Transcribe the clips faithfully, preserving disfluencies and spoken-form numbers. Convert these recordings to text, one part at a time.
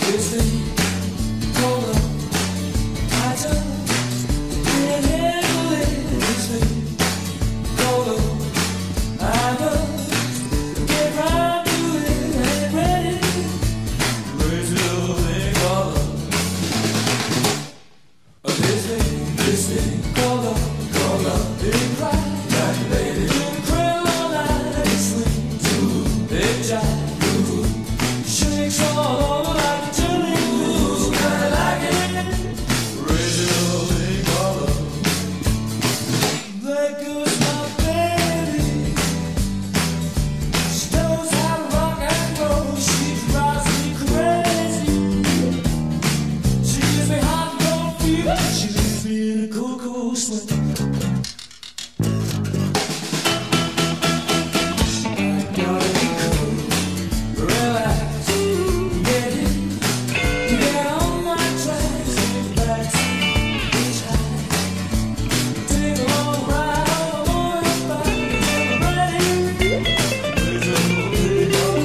This thing called love, I just can't handle it. This thing called love, I must get right to it. Ain't ready, crazy little thing called love. This thing, this thing called love, called love, it cries like a lady. In the cradle all night, it swings to it jives. Shakes all over like a jelly fish. Kinda like it, crazy little thing called love. There goes my baby. She knows how to rock and roll. She drives me crazy. She gives me hot and cold fever. She leaves me in a cool, cool sweat. Gotta be cool, relax, get it, get on my tracks, take back, hitch-hike, take a long ride on a motorbike, get ready, there's a little thing called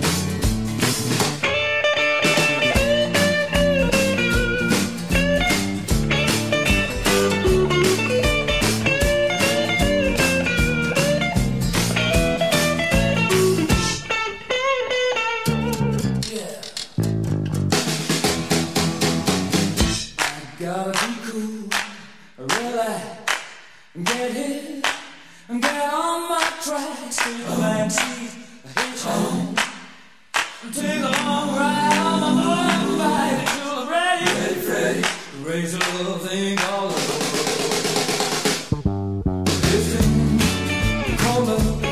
gotta be cool, relax, get hit, get on my tracks, take a backseat, hitch-hike, take a long ride on my motorbike until I'm ready, ready, Freddie, raise a little thing called love. This thing called love.